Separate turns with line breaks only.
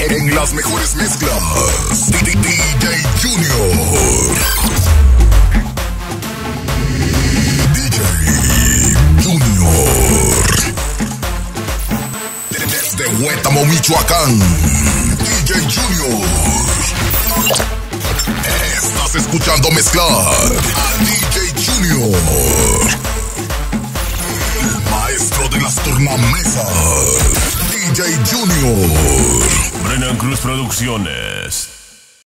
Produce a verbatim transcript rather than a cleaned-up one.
En las mejores mezclas, D J Junior. D J Junior. Desde Huétamo, Michoacán, D J Junior. Estás escuchando mezclar a D J Junior, el maestro de las tornamesas, D J Junior.
Brennan Cruz Producciones.